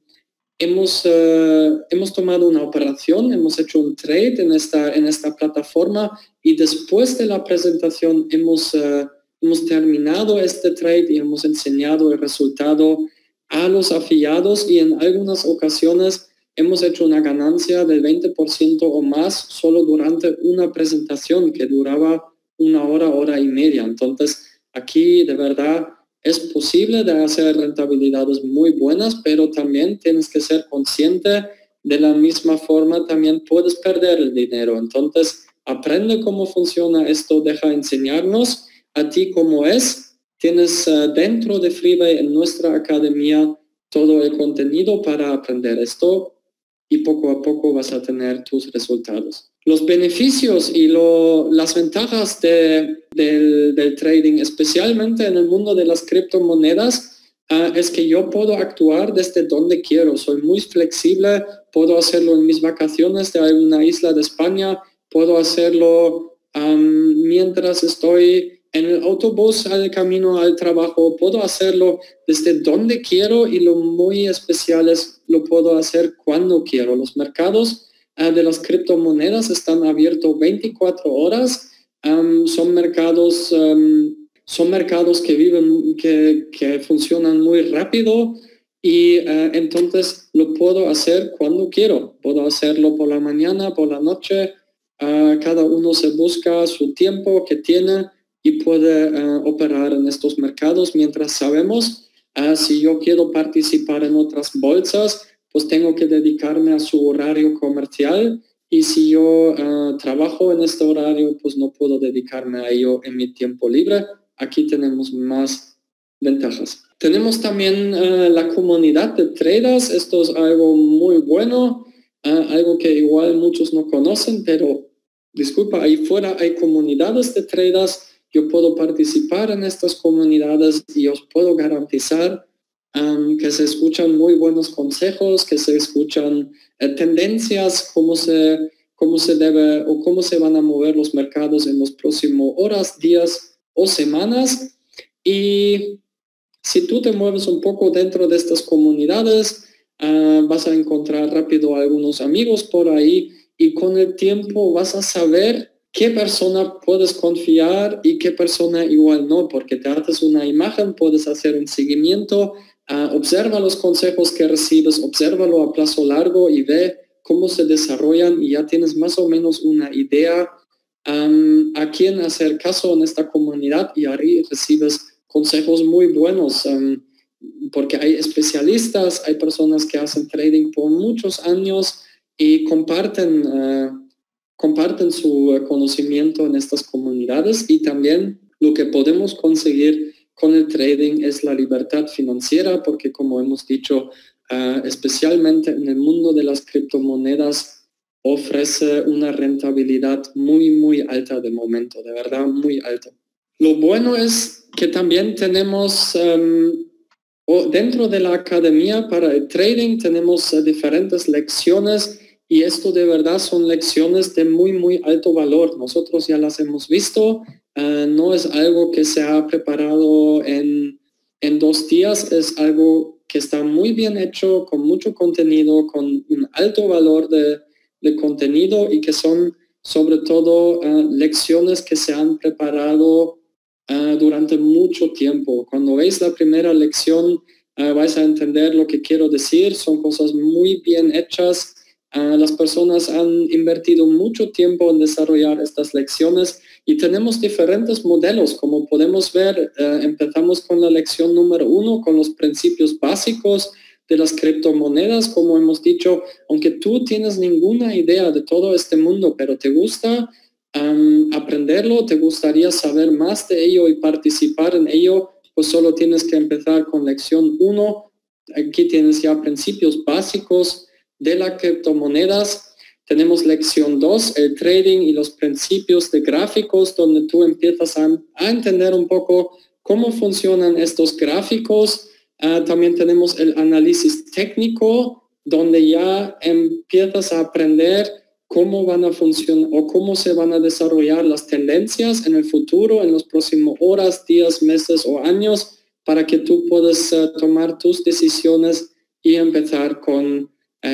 tomado una operación, hemos hecho un trade en esta plataforma, y después de la presentación hemos terminado este trade y hemos enseñado el resultado a los afiliados, y en algunas ocasiones hemos hecho una ganancia del 20% o más solo durante una presentación que duraba 1 hora, hora y media. Entonces, aquí de verdad es posible de hacer rentabilidades muy buenas, pero también tienes que ser consciente. De la misma forma también puedes perder el dinero. Entonces, aprende cómo funciona esto, deja enseñarnos a ti cómo es. Tienes dentro de Freebay, en nuestra academia, todo el contenido para aprender esto, y poco a poco vas a tener tus resultados. Los beneficios y las ventajas del trading, especialmente en el mundo de las criptomonedas, es que yo puedo actuar desde donde quiero. Soy muy flexible, puedo hacerlo en mis vacaciones de alguna isla de España, puedo hacerlo mientras estoy en el autobús al camino al trabajo, puedo hacerlo desde donde quiero, y lo muy especial es lo puedo hacer cuando quiero. Los mercados de las criptomonedas están abiertos 24 horas. Son mercados Son mercados que funcionan muy rápido y entonces lo puedo hacer cuando quiero. Puedo hacerlo por la mañana, por la noche. Cada uno se busca su tiempo que tiene y puede operar en estos mercados. Mientras sabemos, si yo quiero participar en otras bolsas, pues tengo que dedicarme a su horario comercial. Y si yo trabajo en este horario, pues no puedo dedicarme a ello en mi tiempo libre. Aquí tenemos más ventajas. Tenemos también la comunidad de traders. Esto es algo muy bueno, algo que igual muchos no conocen, pero disculpa, ahí fuera hay comunidades de traders. Yo puedo participar en estas comunidades y os puedo garantizar que se escuchan muy buenos consejos, que se escuchan tendencias, cómo se debe o cómo se van a mover los mercados en los próximos horas, días o semanas. Y si tú te mueves un poco dentro de estas comunidades, vas a encontrar rápido a algunos amigos por ahí y con el tiempo vas a saber qué persona puedes confiar y qué persona igual no, porque te haces una imagen, puedes hacer un seguimiento, observa los consejos que recibes, obsérvalo a plazo largo y ve cómo se desarrollan y ya tienes más o menos una idea a quién hacer caso en esta comunidad y ahí recibes consejos muy buenos porque hay especialistas, hay personas que hacen trading por muchos años y comparten su conocimiento en estas comunidades y también lo que podemos conseguir con el trading es la libertad financiera porque como hemos dicho, especialmente en el mundo de las criptomonedas ofrece una rentabilidad muy, muy alta de momento, de verdad muy alta. Lo bueno es que también tenemos, dentro de la academia para el trading tenemos diferentes lecciones y esto de verdad son lecciones de muy, muy alto valor. Nosotros ya las hemos visto, no es algo que se ha preparado en 2 días, es algo que está muy bien hecho, con mucho contenido, con un alto valor de contenido y que son sobre todo lecciones que se han preparado durante mucho tiempo. Cuando veis la primera lección vais a entender lo que quiero decir, son cosas muy bien hechas. Las personas han invertido mucho tiempo en desarrollar estas lecciones y tenemos diferentes modelos. Como podemos ver, empezamos con la lección número 1, con los principios básicos de las criptomonedas. Como hemos dicho, aunque tú tienes ninguna idea de todo este mundo, pero te gusta aprenderlo, te gustaría saber más de ello y participar en ello, pues solo tienes que empezar con lección 1. Aquí tienes ya principios básicos de las criptomonedas. Tenemos lección 2, el trading y los principios de gráficos, donde tú empiezas a entender un poco cómo funcionan estos gráficos. También tenemos el análisis técnico, donde ya empiezas a aprender cómo van a funcionar o cómo se van a desarrollar las tendencias en el futuro, en los próximos horas, días, meses o años, para que tú puedas tomar tus decisiones y empezar con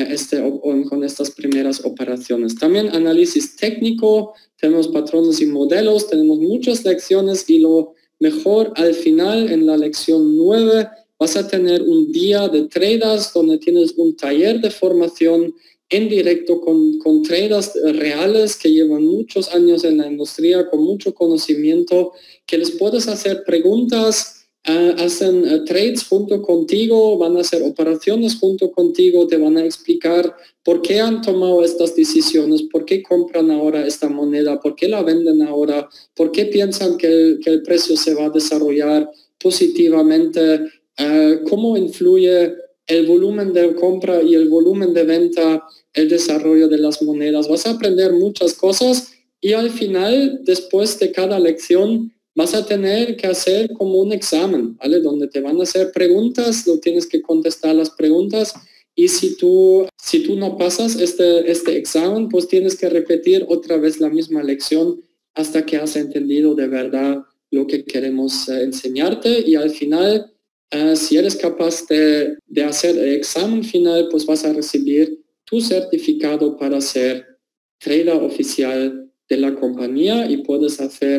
estas primeras operaciones. También análisis técnico, tenemos patrones y modelos, tenemos muchas lecciones y lo mejor al final, en la lección 9, vas a tener un día de traders donde tienes un taller de formación en directo con traders reales que llevan muchos años en la industria, con mucho conocimiento, que les puedes hacer preguntas, hacen trades junto contigo, van a hacer operaciones junto contigo, te van a explicar por qué han tomado estas decisiones, por qué compran ahora esta moneda, por qué la venden ahora, por qué piensan que el precio se va a desarrollar positivamente, cómo influye el volumen de compra y el volumen de venta, el desarrollo de las monedas. Vas a aprender muchas cosas y al final, después de cada lección, vas a tener que hacer como un examen, ¿vale? Donde te van a hacer preguntas, lo tienes que contestar las preguntas y si tú no pasas este examen, pues tienes que repetir otra vez la misma lección hasta que has entendido de verdad lo que queremos enseñarte y al final, si eres capaz de hacer el examen final, pues vas a recibir tu certificado para ser trader oficial de la compañía y puedes hacer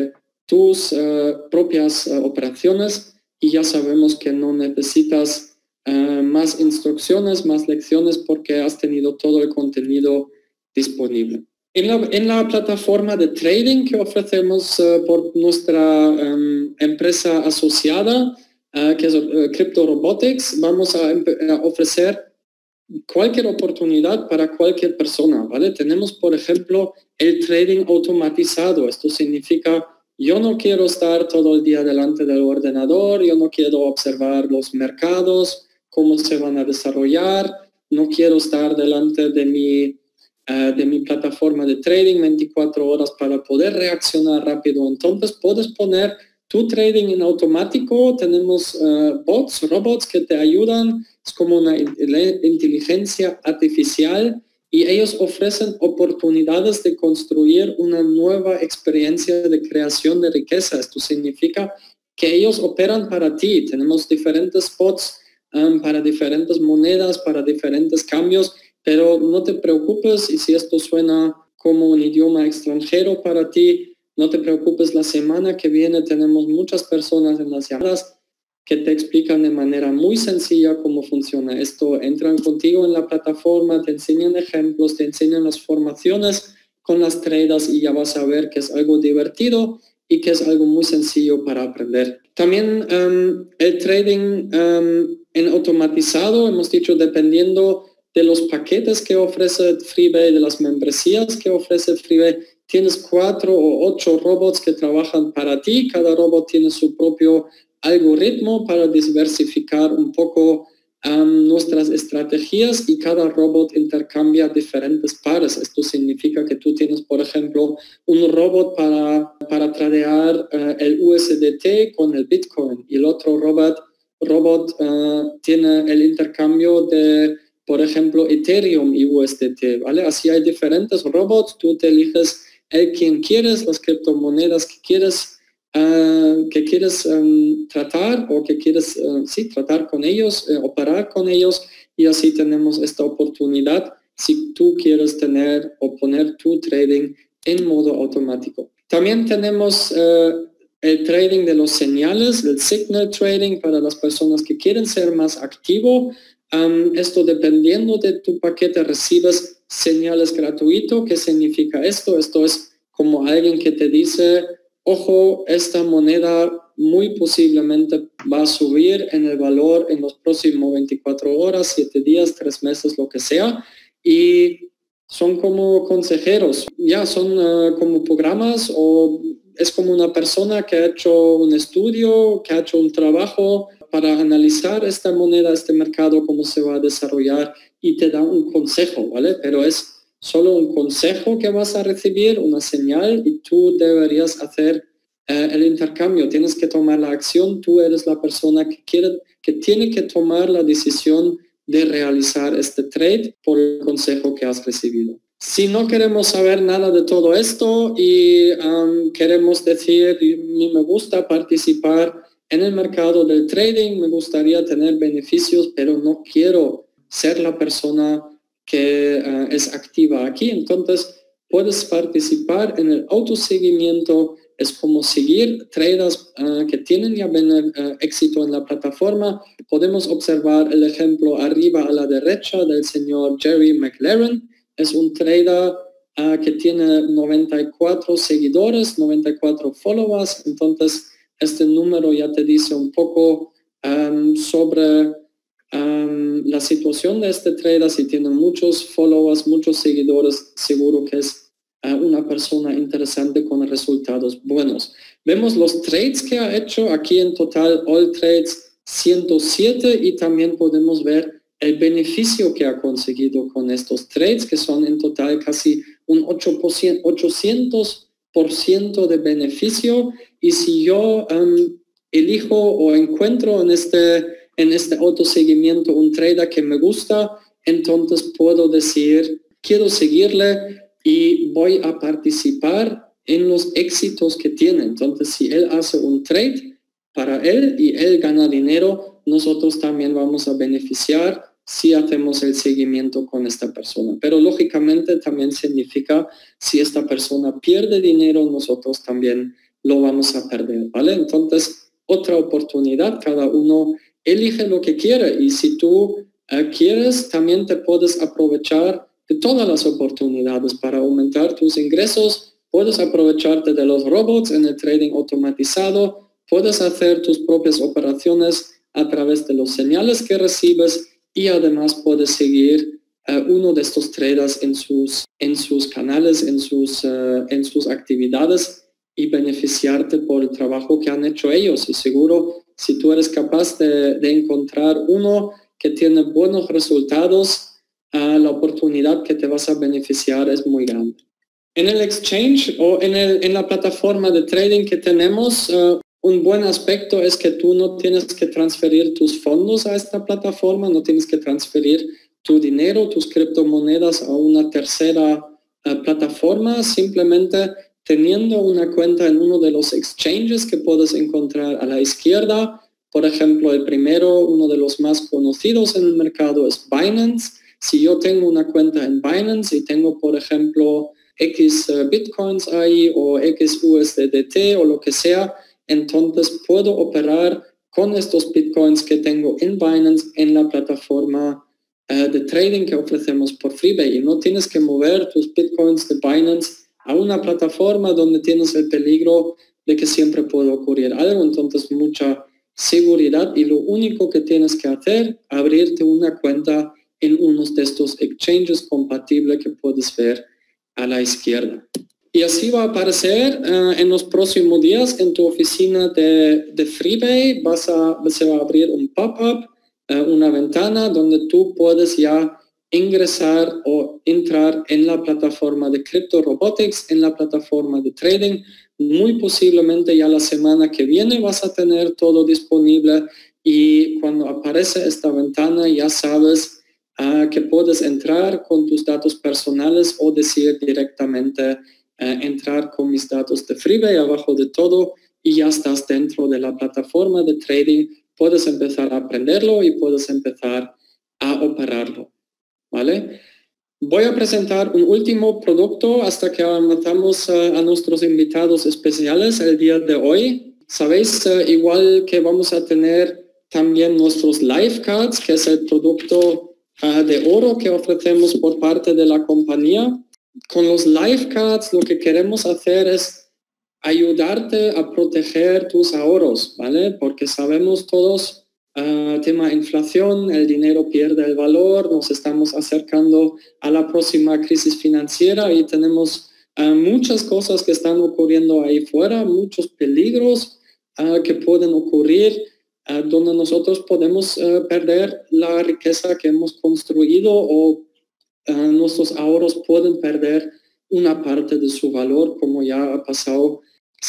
tus propias operaciones y ya sabemos que no necesitas más instrucciones, más lecciones porque has tenido todo el contenido disponible. En la plataforma de trading que ofrecemos por nuestra empresa asociada, que es Crypto Robotics, vamos a ofrecer cualquier oportunidad para cualquier persona, ¿vale? Tenemos, por ejemplo, el trading automatizado. Esto significa, yo no quiero estar todo el día delante del ordenador, yo no quiero observar los mercados, cómo se van a desarrollar, no quiero estar delante de mi plataforma de trading 24 horas para poder reaccionar rápido. Entonces, puedes poner tu trading en automático. Tenemos robots que te ayudan. Es como una inteligencia artificial y ellos ofrecen oportunidades de construir una nueva experiencia de creación de riqueza. Esto significa que ellos operan para ti. Tenemos diferentes bots para diferentes monedas, para diferentes cambios, pero no te preocupes, y si esto suena como un idioma extranjero para ti, no te preocupes, la semana que viene tenemos muchas personas en las llamadas que te explican de manera muy sencilla cómo funciona esto. Entran contigo en la plataforma, te enseñan ejemplos, te enseñan las formaciones con las traders y ya vas a ver que es algo divertido y que es algo muy sencillo para aprender. También el trading en automatizado, hemos dicho, dependiendo de los paquetes que ofrece Freebay, de las membresías que ofrece Freebay, tienes 4 o 8 robots que trabajan para ti. Cada robot tiene su propio algoritmo para diversificar un poco nuestras estrategias y cada robot intercambia diferentes pares. Esto significa que tú tienes, por ejemplo, un robot para tradear el USDT con el Bitcoin y el otro robot tiene el intercambio de, por ejemplo, Ethereum y USDT, ¿vale? Así hay diferentes robots, tú te eliges el quien quieres, las criptomonedas que quieres tratar o que quieres tratar con ellos, operar con ellos, y así tenemos esta oportunidad si tú quieres tener o poner tu trading en modo automático. También tenemos el trading de los señales, el signal trading para las personas que quieren ser más activo. Esto dependiendo de tu paquete recibes señales gratuito. ¿Qué significa esto? Esto es como alguien que te dice, ojo, esta moneda muy posiblemente va a subir en el valor en los próximos 24 horas, 7 días, 3 meses, lo que sea. Y son como consejeros, ya son como programas, o es como una persona que ha hecho un estudio, que ha hecho un trabajo para analizar esta moneda, este mercado, cómo se va a desarrollar, y te da un consejo, ¿vale? Pero es solo un consejo que vas a recibir, una señal, y tú deberías hacer el intercambio. Tienes que tomar la acción. Tú eres la persona que tiene que tomar la decisión de realizar este trade por el consejo que has recibido. Si no queremos saber nada de todo esto y queremos decir, a mí me gusta participar en el mercado del trading, me gustaría tener beneficios, pero no quiero ser la persona que es activa aquí, entonces puedes participar en el autoseguimiento. Es como seguir traders que tienen ya éxito en la plataforma. Podemos observar el ejemplo arriba a la derecha del señor Jerry McLaren. Es un trader que tiene 94 seguidores, 94 followers. Entonces, este número ya te dice un poco sobre la situación de este trader. Si tiene muchos followers, muchos seguidores, seguro que es una persona interesante con resultados buenos. Vemos los trades que ha hecho aquí, en total all trades 107, y también podemos ver el beneficio que ha conseguido con estos trades, que son en total casi un 800% de beneficio. Y si yo elijo o encuentro en este autoseguimiento un trader que me gusta, entonces puedo decir, quiero seguirle y voy a participar en los éxitos que tiene. Entonces, si él hace un trade para él y él gana dinero, nosotros también vamos a beneficiar si hacemos el seguimiento con esta persona. Pero lógicamente también significa, si esta persona pierde dinero, nosotros también lo vamos a perder, ¿vale? Entonces, otra oportunidad, cada uno elige lo que quiere y si tú quieres, también te puedes aprovechar de todas las oportunidades para aumentar tus ingresos, puedes aprovecharte de los robots en el trading automatizado, puedes hacer tus propias operaciones a través de los señales que recibes y además puedes seguir uno de estos traders en sus canales, en sus actividades y beneficiarte por el trabajo que han hecho ellos. Y seguro, si tú eres capaz de encontrar uno que tiene buenos resultados, la oportunidad que te vas a beneficiar es muy grande. En el exchange o en la plataforma de trading que tenemos, un buen aspecto es que tú no tienes que transferir tus fondos a esta plataforma, no tienes que transferir tu dinero, tus criptomonedas a una tercera plataforma, simplemente teniendo una cuenta en uno de los exchanges que puedes encontrar a la izquierda. Por ejemplo, el primero, uno de los más conocidos en el mercado es Binance. Si yo tengo una cuenta en Binance y tengo, por ejemplo, X Bitcoins ahí o X USDT o lo que sea, entonces puedo operar con estos Bitcoins que tengo en Binance en la plataforma de trading que ofrecemos por Freebay. Y no tienes que mover tus Bitcoins de Binance a una plataforma donde tienes el peligro de que siempre puede ocurrir algo. Entonces, mucha seguridad y lo único que tienes que hacer, abrirte una cuenta en uno de estos exchanges compatibles que puedes ver a la izquierda. Y así va a aparecer en los próximos días en tu oficina de Freebay. Se va a abrir un pop-up, una ventana donde tú puedes ya ingresar o entrar en la plataforma de Crypto Robotics, en la plataforma de trading. Muy posiblemente ya la semana que viene vas a tener todo disponible y cuando aparece esta ventana ya sabes que puedes entrar con tus datos personales o decir directamente entrar con mis datos de Freebay abajo de todo y ya estás dentro de la plataforma de trading. Puedes empezar a aprenderlo y puedes empezar a operarlo, ¿vale? Voy a presentar un último producto hasta que matamos a nuestros invitados especiales el día de hoy. Sabéis igual que vamos a tener también nuestros Life Cards, que es el producto de oro que ofrecemos por parte de la compañía. Con los Life Cards lo que queremos hacer es ayudarte a proteger tus ahorros, ¿vale? Porque sabemos todos, tema inflación, el dinero pierde el valor, nos estamos acercando a la próxima crisis financiera y tenemos muchas cosas que están ocurriendo ahí fuera, muchos peligros que pueden ocurrir, donde nosotros podemos perder la riqueza que hemos construido o nuestros ahorros pueden perder una parte de su valor, como ya ha pasado,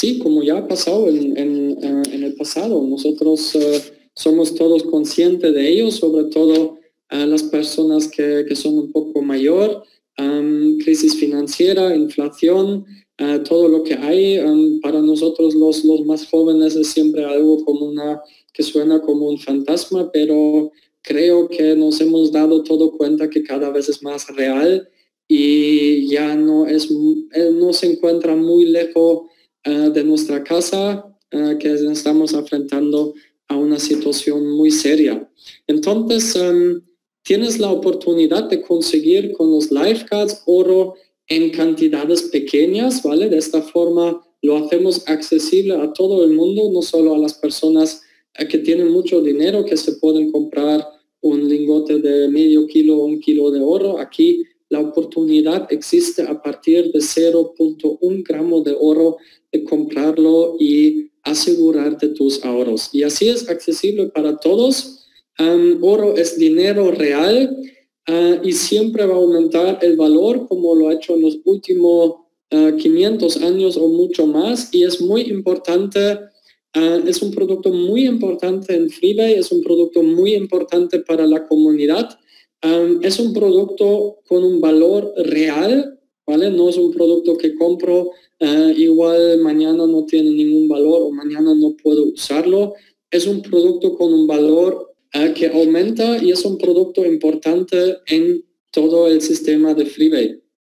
en el pasado. Nosotros somos todos conscientes de ello, sobre todo las personas que son un poco mayor, crisis financiera, inflación, todo lo que hay. Para nosotros los más jóvenes es siempre algo que suena como un fantasma, pero creo que nos hemos dado todo cuenta que cada vez es más real y ya no se encuentra muy lejos de nuestra casa, que estamos enfrentando a una situación muy seria. Entonces, tienes la oportunidad de conseguir con los Life Cards oro en cantidades pequeñas, ¿vale? De esta forma lo hacemos accesible a todo el mundo, no solo a las personas que tienen mucho dinero, que se pueden comprar un lingote de medio kilo o 1 kilo de oro. Aquí la oportunidad existe a partir de 0.1 gramo de oro de comprarlo y asegurarte tus ahorros. Y así es accesible para todos. Oro es dinero real y siempre va a aumentar el valor como lo ha hecho en los últimos 500 años o mucho más. Y es muy importante. Es un producto muy importante en Freebay, es un producto muy importante para la comunidad. Es un producto con un valor real, ¿vale? No es un producto que compro, igual mañana no tiene ningún valor o mañana no puedo usarlo. Es un producto con un valor que aumenta y es un producto importante en todo el sistema de Freebay.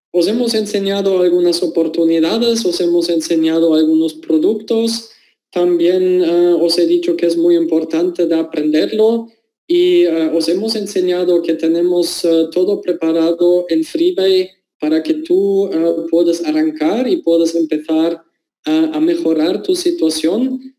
Os hemos enseñado algunas oportunidades, os hemos enseñado algunos productos. También os he dicho que es muy importante de aprenderlo y os hemos enseñado que tenemos todo preparado en Freebay para que tú puedas arrancar y puedas empezar a mejorar tu situación.